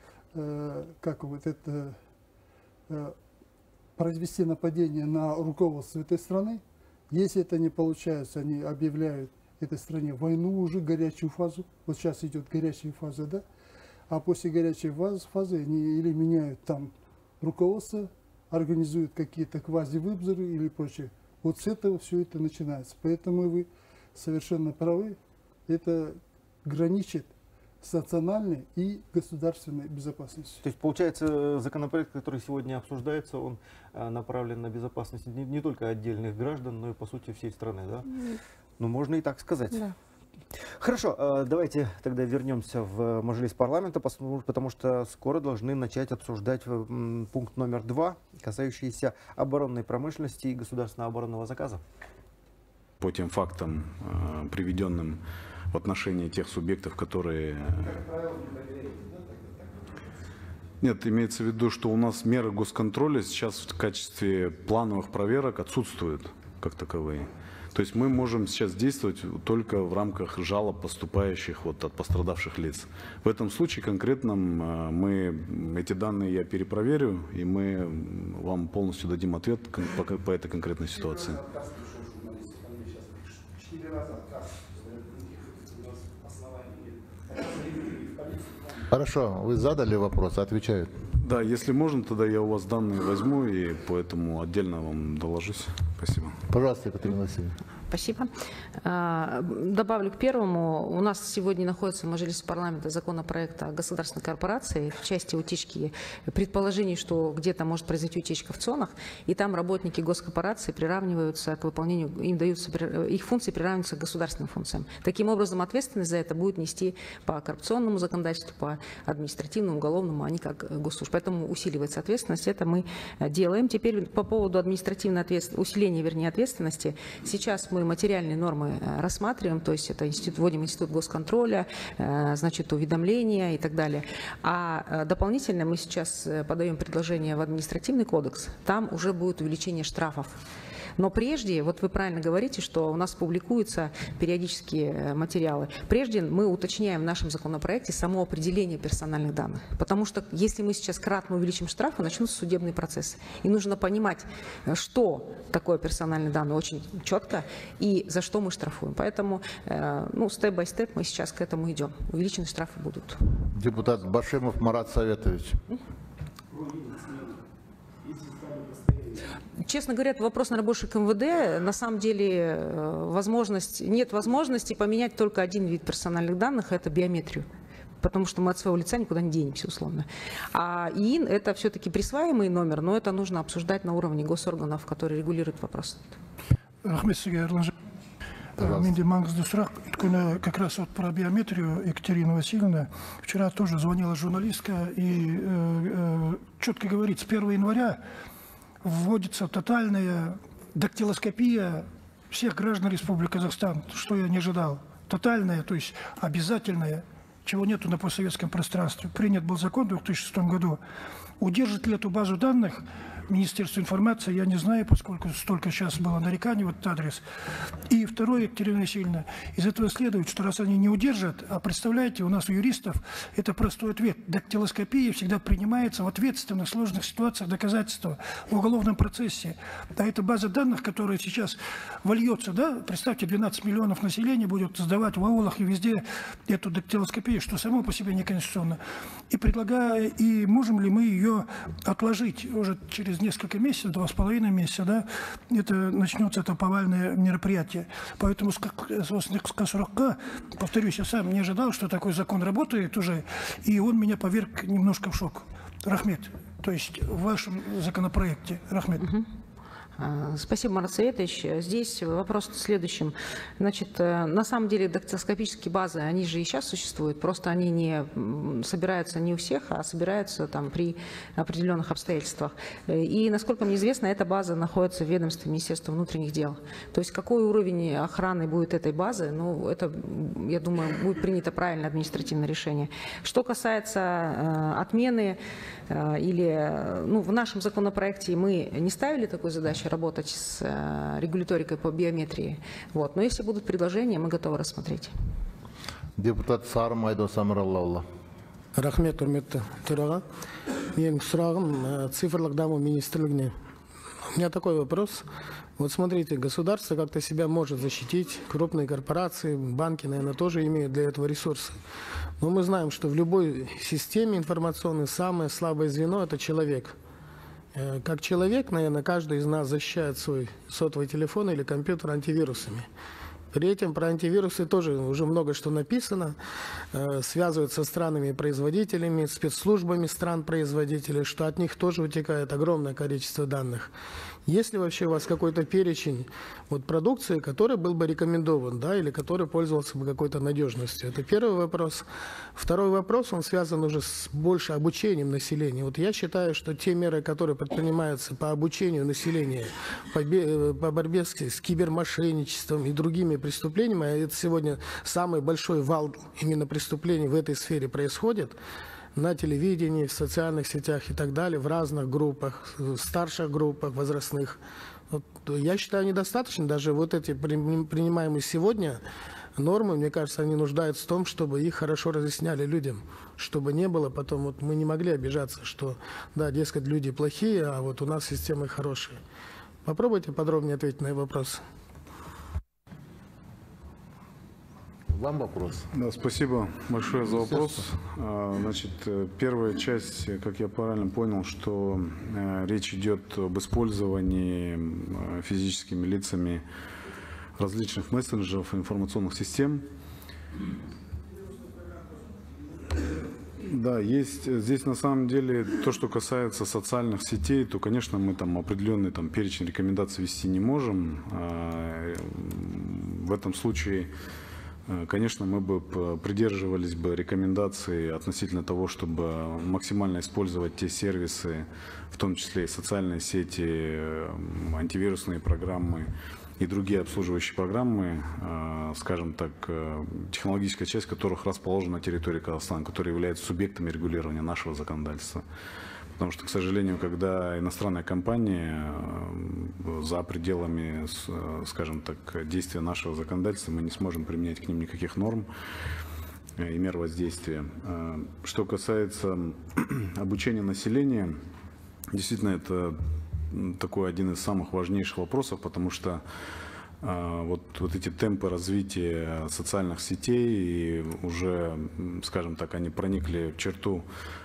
произвести нападение на руководство этой страны. Если это не получается, они объявляют этой стране войну, уже горячую фазу. Вот сейчас идет горячая фаза, да? А после горячей фазы они или меняют там руководство, организуют какие-то квази-выборы или прочее. Вот с этого все это начинается. Поэтому вы совершенно правы. Это граничит с национальной и государственной безопасностью. То есть, получается, законопроект, который сегодня обсуждается, он направлен на безопасность не только отдельных граждан, но и, по сути, всей страны, да? Ну, можно и так сказать. Да. Хорошо, давайте тогда вернемся в Мажилис парламента, потому что скоро должны начать обсуждать пункт номер 2, касающийся оборонной промышленности и государственного оборонного заказа. По тем фактам, приведенным в отношении тех субъектов, которые... Нет, имеется в виду, что у нас меры госконтроля сейчас в качестве плановых проверок отсутствуют как таковые. То есть мы можем сейчас действовать только в рамках жалоб, поступающих от пострадавших лиц. В этом случае конкретном эти данные я перепроверю, и мы вам полностью дадим ответ по этой конкретной ситуации. Хорошо, вы задали вопрос, отвечают. Да, если можно, тогда я у вас данные возьму и поэтому отдельно вам доложусь. Спасибо. Пожалуйста, Екатерина Васильевна. Спасибо. Добавлю к первому. У нас сегодня находится в Мажилисе парламента законопроект о государственной корпорации в части утечки, предположений, что где-то может произойти утечка в ЦОНах, и там работники госкорпорации приравниваются к выполнению, им даются, их функции приравниваются к государственным функциям. Таким образом, ответственность за это будет нести по коррупционному законодательству, по административному, уголовному, а не как госслужба. Поэтому усиливается ответственность, это мы делаем. Теперь по поводу административной ответственности, усиления, вернее, ответственности. Сейчас мы материальные нормы рассматриваем, то есть это вводим институт госконтроля, значит, уведомления и так далее. А дополнительно мы сейчас подаем предложение в административный кодекс, там уже будет увеличение штрафов Но прежде, вот вы правильно говорите, что у нас публикуются периодические материалы. Прежде мы уточняем в нашем законопроекте само определение персональных данных. Потому что если мы сейчас кратно увеличим штрафы, начнутся судебные процессы. И нужно понимать, что такое персональные данные очень четко и за что мы штрафуем. Поэтому, ну, степ-бай-степ мы сейчас к этому идем. Увеличенные штрафы будут. Депутат Башимов Марат Советович. Честно говоря, это вопрос, наверное, больше к МВД. На самом деле нет возможности поменять только один вид персональных данных – это биометрию. Потому что мы от своего лица никуда не денемся, условно. А ИИН – это все-таки присваиваемый номер, но это нужно обсуждать на уровне госорганов, которые регулируют вопрос. Менде маңызды сұрақ, өйткені как раз вот про биометрию Екатерина Васильевна вчера тоже звонила журналистка и четко говорит, с 1 января вводится тотальная дактилоскопия всех граждан Республики Казахстан, что я не ожидал. Тотальная, то есть обязательная, чего нету на постсоветском пространстве. Принят был закон в 2006 году. Удержит ли эту базу данных Министерство информации, я не знаю, поскольку столько сейчас было нареканий в этот адрес. И второе, Екатерина Васильевна, из этого следует, что раз они не удержат, а представляете, у нас у юристов это простой ответ. Дактилоскопия всегда принимается в ответственных, сложных ситуациях доказательства в уголовном процессе. А эта база данных, которая сейчас вольется, да, представьте, 12 миллионов населения будет сдавать в аулах и везде эту дактилоскопию, что само по себе неконституционно. И предлагаю, и можем ли мы ее отложить уже через несколько месяцев, 2,5 месяца, да, это начнется это повальное мероприятие. Поэтому с срока, повторюсь, я сам не ожидал, что такой закон работает уже, и он меня поверг немножко в шок. Рахмет, то есть в вашем законопроекте. Рахмет. Спасибо, Марат Советович. Здесь вопрос в следующем. Значит, на самом деле дактилоскопические базы, они же и сейчас существуют, просто они не собираются не у всех, а собираются там при определенных обстоятельствах. И, насколько мне известно, эта база находится в ведомстве Министерства внутренних дел. То есть какой уровень охраны будет этой базы, ну, это, я думаю, будет принято правильное административное решение. Что касается отмены или, ну, в нашем законопроекте мы не ставили такой задачи работать с регуляторикой по биометрии. Вот. Но если будут предложения, мы готовы рассмотреть. Депутат Сарым Айдос Амраллаулла. Рахмет, құрметті төраға. Менің сұрағым цифрлық даму министрлігіне. У меня такой вопрос. Вот смотрите, государство как-то себя может защитить, крупные корпорации, банки, наверное, тоже имеют для этого ресурсы. Но мы знаем, что в любой системе информационной самое слабое звено – это человек. Как человек, наверное, каждый из нас защищает свой сотовый телефон или компьютер антивирусами. При этом про антивирусы тоже уже много что написано, связывают со странами-производителями, спецслужбами стран-производителей, что от них тоже утекает огромное количество данных. Есть ли вообще у вас какой-то перечень вот, продукции, который был бы рекомендован, да, или который пользовался бы какой-то надежностью? Это первый вопрос. Второй вопрос, он связан уже с больше обучением населения. Вот я считаю, что те меры, которые предпринимаются по обучению населения, по борьбе с кибермошенничеством и другими преступлениями, а это сегодня самый большой вал именно преступлений в этой сфере происходит, на телевидении, в социальных сетях и так далее, в разных группах, старших группах, возрастных. Вот, я считаю, недостаточно. Даже вот эти принимаемые сегодня нормы, мне кажется, они нуждаются в том, чтобы их хорошо разъясняли людям, чтобы не было потом, вот мы не могли обижаться, что, да, дескать, люди плохие, а вот у нас системы хорошие. Попробуйте подробнее ответить на вопрос. Вам вопрос. Да, спасибо большое за вопрос. Значит, первая часть, как я правильно понял, что речь идет об использовании физическими лицами различных мессенджеров, информационных систем. Да, есть здесь на самом деле то, что касается социальных сетей, то, конечно, мы там определенный там перечень рекомендаций вести не можем. В этом случае, конечно, мы бы придерживались бы рекомендаций относительно того, чтобы максимально использовать те сервисы, в том числе и социальные сети, антивирусные программы и другие обслуживающие программы, скажем так, технологическая часть которых расположена на территории Казахстана, которые являются субъектами регулирования нашего законодательства. Потому что, к сожалению, когда иностранная компания за пределами, скажем так, действия нашего законодательства, мы не сможем применять к ним никаких норм и мер воздействия. Что касается обучения населения, действительно, это такой один из самых важнейших вопросов, потому что вот эти темпы развития социальных сетей, и уже, скажем так, они проникли в черту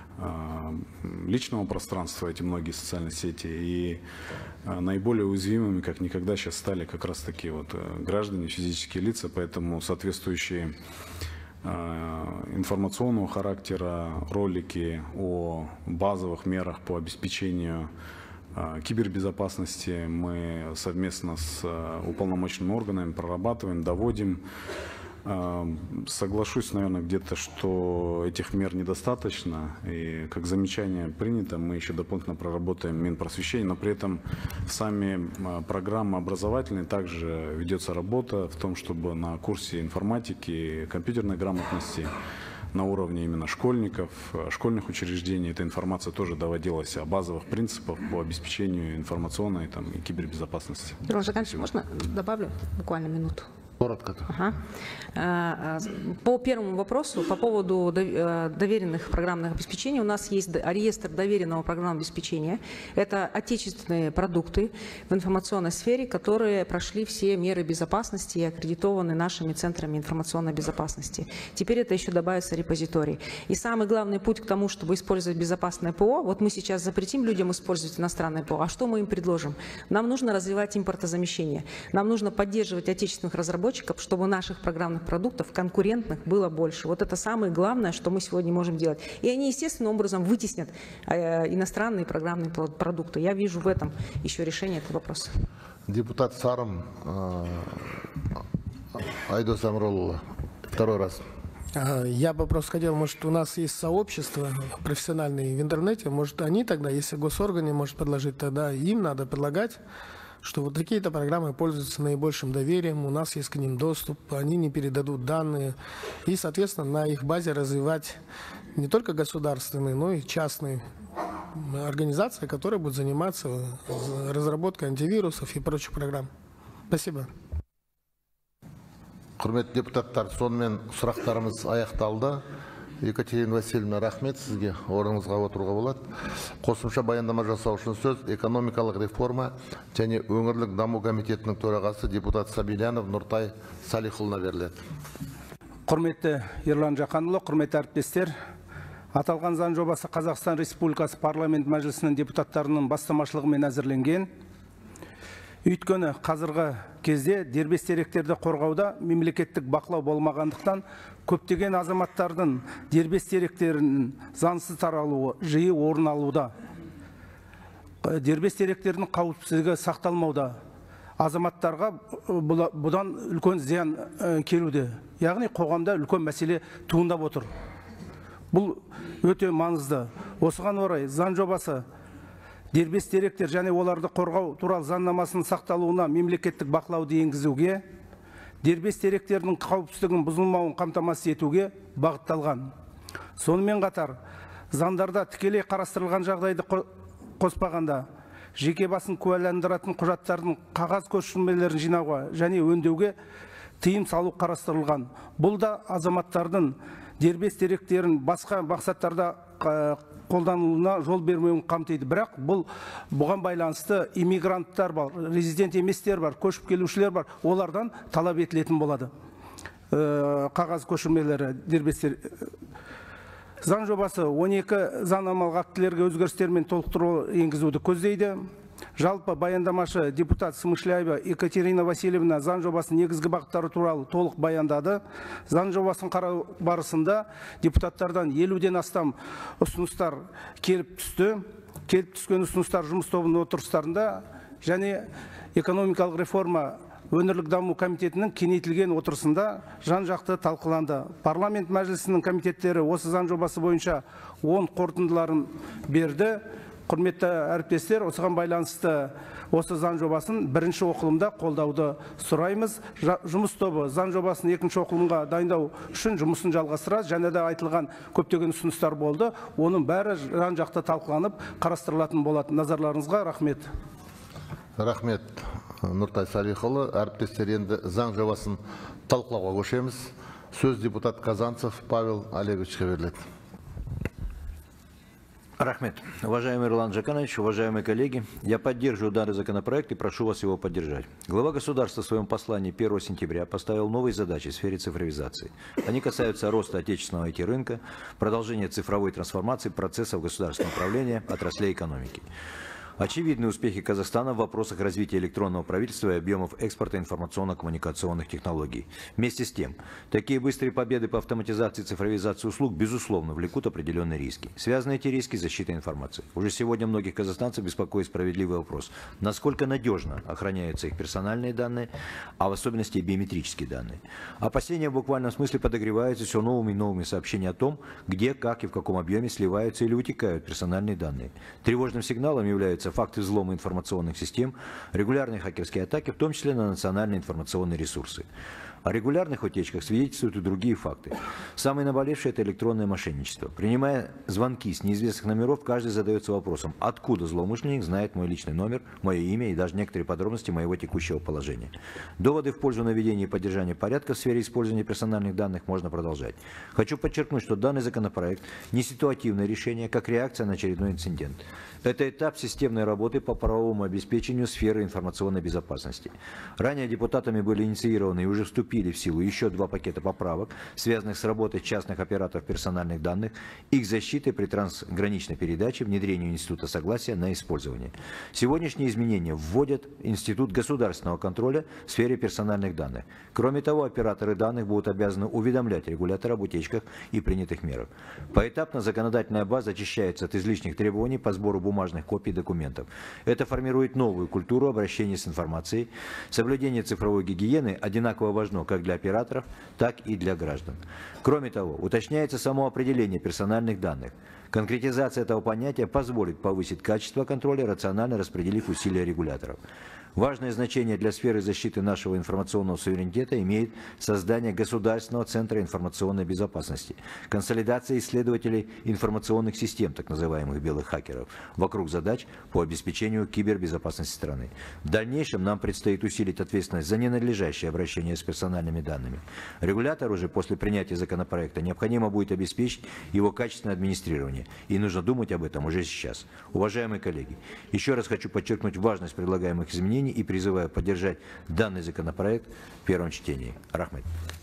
личного пространства, эти многие социальные сети, и наиболее уязвимыми как никогда сейчас стали как раз таки вот граждане, физические лица, поэтому соответствующие информационного характера ролики о базовых мерах по обеспечению кибербезопасности мы совместно с уполномоченными органами прорабатываем, доводим. Соглашусь, наверное, где-то, что этих мер недостаточно, и как замечание принято, мы еще дополнительно проработаем Минпросвещение, но при этом сами программы образовательные также ведется работа в том, чтобы на курсе информатики, компьютерной грамотности на уровне именно школьников, школьных учреждений эта информация тоже доводилась о базовых принципах по обеспечению информационной и кибербезопасности. Ерлан Жаканович, можно добавлю буквально минуту? Коротко. Ага. По первому вопросу, по поводу доверенных программных обеспечений, у нас есть реестр доверенного программного обеспечения. Это отечественные продукты в информационной сфере, которые прошли все меры безопасности и аккредитованы нашими центрами информационной безопасности. Теперь это еще добавится репозиторий. И самый главный путь к тому, чтобы использовать безопасное ПО, вот мы сейчас запретим людям использовать иностранное ПО, а что мы им предложим? Нам нужно развивать импортозамещение, нам нужно поддерживать отечественных разработчиков, чтобы наших программных продуктов конкурентных было больше. Вот это самое главное, что мы сегодня можем делать. И они естественным образом вытеснят иностранные программные продукты. Я вижу в этом еще решение этого вопроса. Депутат Сарым Айдос Амролла. Второй раз. Я бы просто хотел, может, у нас есть сообщество профессиональные в интернете, может, они тогда, если госорганы может предложить, тогда им надо предлагать, что вот такие-то программы пользуются наибольшим доверием, у нас есть к ним доступ, они не передадут данные, и, соответственно, на их базе развивать не только государственные, но и частные организации, которые будут заниматься разработкой антивирусов и прочих программ. Спасибо. Құрметті депутаттар, сонымен сұрақтарымыз аяқталды. Екатерина Васильевна, рахмет сізге, орныңызға отыруға болады. Қосымша баяндама жасау үшін сөз экономикалық реформа және өңірлік даму комитетінің төрағасы депутат Сабильянов Нұртай Салихұлына беріледі. Құрметті Ерлан Жақанұлы, құрметті әріптестер, аталған заң жобасы Қазақстан Республикасы парламент мәжілісінің депутаттарының бастамашылығымен әзірленген. Өйткені қазіргі кезде дербес деректерді қорғауда мемлекеттік бақылау болмағандықтан көптеген азаматтардың дербес деректерінің заңсыз таралуы жиі орын алуда. Дербес деректердің қауіпсіздігі сақталмауда. Азаматтарға бұдан үлкен зиян келуде. Яғни қоғамда үлкен мәселе туындап отыр. Бұл өте маңызды. Осыған орай заң жобасы дербес деректер және оларды қорғау туралы заңнамасының сақталуына мемлекеттік бақылауды енгізуге, дербес деректердің қауіпсіздігін бұзылмауын қамтамасыз етуге бағытталған. Сонымен қатар, заңдарда тікелей қарастырылған жағдайды қоспағанда, жеке басын куәландыратын құжаттардың қағаз көшірмелерін жинауға және өңдеуге тыйым салу қарастырылған. Бұл да азаматтардың дербес деректерін басқа мақсаттарда қолданылуына жол бермеуін қамтиды. Бірақ бұған байланысты иммигранттар бар, резидент еместер бар, көшіп келушілер бар, олардан талап етілетін болады. Қағаз көшірмелері дербестер. Заң жобасы 12 заңнамалық актілерге өзгерістер мен толықтыру енгізуді көздейді. Жалпы баяндамашы депутат Смышляева Екатерина Васильевна заң жобасының негізгі бағыттары туралы толық баяндады. Заң жобасын қарау барысында депутаттардан 50-ден астам ұсыныстар келіп түсті. Келіп түскен ұсыныстар жұмыс тобының отырыстарында және экономикалық реформа өңірлік даму комитетінің кеңейтілген отырысында жан-жақты талқыланды. Парламент мәжілісінің комитеттері осы заң жобасы бойынша 10 қорытындыларын берді. Құрметті әріптестер, осыған байланысты осы заң жобасын бірінші оқылымда қолдауды сұраймыз. Жұмыс тобы заң жобасын екінші оқылымға дайындау үшін жұмысын жалғастырады. Және де айтылған көптеген ұсыныстар болды. Оның бәрі жан-жақты талқыланып, қарастырылатын болады. Назарларыңызға рахмет. Рахмет, Нұртай Салихұлы. Әріптестер, енді заң жобасын талқылауға көшеміз. Сөз депутат Казанцев Павел Олеговичке беріледі. Рахмет. Уважаемый Ирлан Жаканович, уважаемые коллеги, я поддерживаю данный законопроект и прошу вас его поддержать. Глава государства в своем послании 1 сентября поставил новые задачи в сфере цифровизации. Они касаются роста отечественного IT-рынка, продолжения цифровой трансформации процессов государственного управления, отраслей экономики. Очевидны успехи Казахстана в вопросах развития электронного правительства и объемов экспорта информационно-коммуникационных технологий. Вместе с тем, такие быстрые победы по автоматизации и цифровизации услуг, безусловно, влекут определенные риски. Связаны эти риски с защитой информации. Уже сегодня многих казахстанцев беспокоит справедливый вопрос, насколько надежно охраняются их персональные данные, а в особенности биометрические данные. Опасения в буквальном смысле подогреваются все новыми и новыми сообщениями о том, где, как и в каком объеме сливаются или утекают персональные данные. Тревожным сигналом являются факты взлома информационных систем, регулярные хакерские атаки, в том числе на национальные информационные ресурсы. О регулярных утечках свидетельствуют и другие факты. Самое наболевшее – это электронное мошенничество. Принимая звонки с неизвестных номеров, каждый задается вопросом, откуда злоумышленник знает мой личный номер, мое имя и даже некоторые подробности моего текущего положения. Доводы в пользу наведения и поддержания порядка в сфере использования персональных данных можно продолжать. Хочу подчеркнуть, что данный законопроект не ситуативное решение, как реакция на очередной инцидент. Это этап системной работы по правовому обеспечению сферы информационной безопасности. Ранее депутатами были инициированы и уже вступили в силу еще 2 пакета поправок, связанных с работой частных операторов персональных данных, их защитой при трансграничной передаче, внедрению института согласия на использование. Сегодняшние изменения вводят институт государственного контроля в сфере персональных данных. Кроме того, операторы данных будут обязаны уведомлять регулятора об утечках и принятых мерах. Поэтапно законодательная база очищается от излишних требований по сбору бумажных копий документов. Это формирует новую культуру обращения с информацией. Соблюдение цифровой гигиены одинаково важно как для операторов, так и для граждан. Кроме того, уточняется само определение персональных данных. Конкретизация этого понятия позволит повысить качество контроля, рационально распределив усилия регуляторов. Важное значение для сферы защиты нашего информационного суверенитета имеет создание Государственного центра информационной безопасности, консолидация исследователей информационных систем, так называемых белых хакеров, вокруг задач по обеспечению кибербезопасности страны. В дальнейшем нам предстоит усилить ответственность за ненадлежащее обращение с персональными данными. Регулятору уже после принятия законопроекта необходимо будет обеспечить его качественное администрирование, и нужно думать об этом уже сейчас. Уважаемые коллеги, еще раз хочу подчеркнуть важность предлагаемых изменений и призываю поддержать данный законопроект в первом чтении. Рахмет.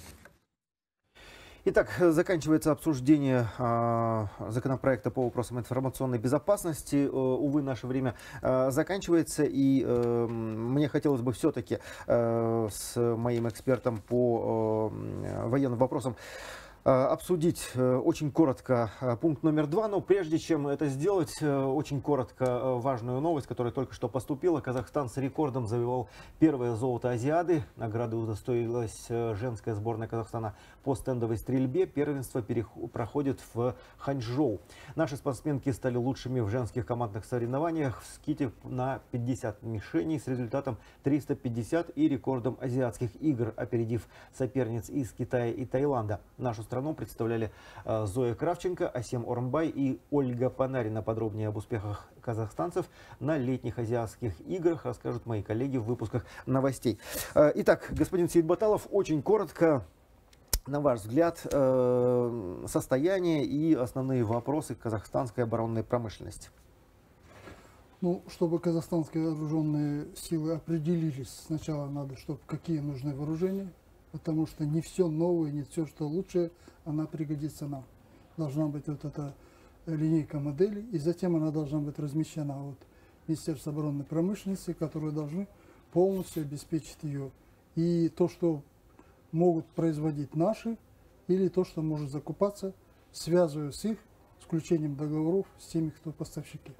Итак, заканчивается обсуждение законопроекта по вопросам информационной безопасности. Увы, наше время заканчивается, и мне хотелось бы все-таки с моим экспертом по военным вопросам обсудить очень коротко пункт номер 2, но прежде чем это сделать, очень коротко важную новость, которая только что поступила. Казахстан с рекордом завоевал первое золото Азиады. Награды удостоилась женская сборная Казахстана по стендовой стрельбе. Первенство проходит в Ханчжоу. Наши спортсменки стали лучшими в женских командных соревнованиях в ските на 50 мишеней с результатом 350 и рекордом азиатских игр, опередив соперниц из Китая и Таиланда. Нашу страну представляли Зоя Кравченко, Асем Орынбай и Ольга Панарина. Подробнее об успехах казахстанцев на летних азиатских играх расскажут мои коллеги в выпусках новостей. Итак, господин Сейтбаталов, очень коротко, на ваш взгляд, состояние и основные вопросы казахстанской оборонной промышленности. Ну, чтобы казахстанские вооруженные силы определились, сначала надо, чтобы какие нужны вооружения. Потому что не все новое, не все, что лучшее, она пригодится нам. Должна быть вот эта линейка моделей, и затем она должна быть размещена от Министерства оборонной промышленности, которые должны полностью обеспечить ее. И то, что могут производить наши, или то, что может закупаться, связывая с их включением договоров с теми, кто поставщики.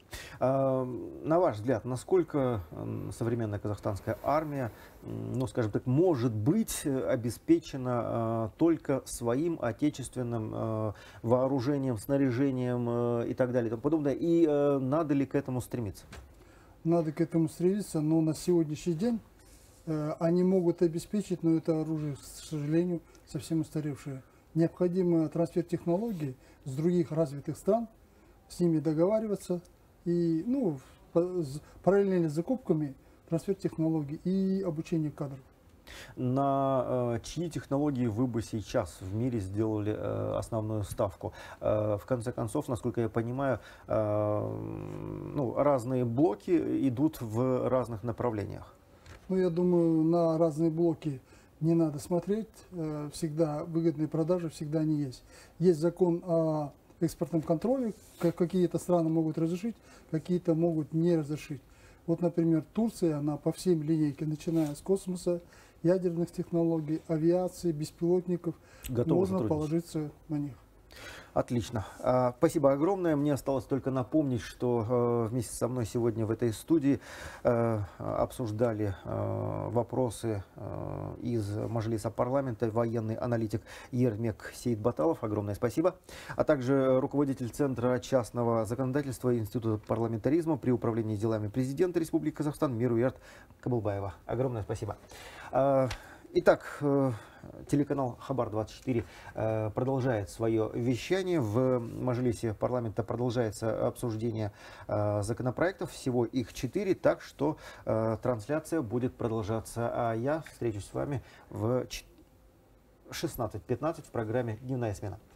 На ваш взгляд, насколько современная казахстанская армия, ну, скажем так, может быть обеспечена только своим отечественным вооружением, снаряжением и так далее и тому подобное, и надо ли к этому стремиться? Надо к этому стремиться, но на сегодняшний день они могут обеспечить, но это оружие, к сожалению, совсем устаревшее. Необходимо трансфер технологий с других развитых стран, с ними договариваться, и, ну, параллельно с закупками, трансфер технологий и обучение кадров. На чьи технологии вы бы сейчас в мире сделали основную ставку? В конце концов, насколько я понимаю, ну, разные блоки идут в разных направлениях. Ну, я думаю, на разные блоки не надо смотреть. Всегда выгодные продажи, всегда они есть. Есть закон о экспортном контроле. Какие-то страны могут разрешить, какие-то могут не разрешить. Вот, например, Турция, она по всем линейке, начиная с космоса, ядерных технологий, авиации, беспилотников, можно положиться на них. Отлично. Спасибо огромное. Мне осталось только напомнить, что вместе со мной сегодня в этой студии обсуждали вопросы из Мажилиса парламента военный аналитик Ермек Сейтбаталов. Огромное спасибо. А также руководитель Центра частного законодательства Института парламентаризма при управлении делами президента Республики Казахстан Мируерт Кабылбаева. Огромное спасибо. Итак, телеканал Хабар-24 продолжает свое вещание. В Мажилисе парламента продолжается обсуждение законопроектов. Всего их 4, так что трансляция будет продолжаться. А я встречусь с вами в 16:15 в программе «Дневная смена».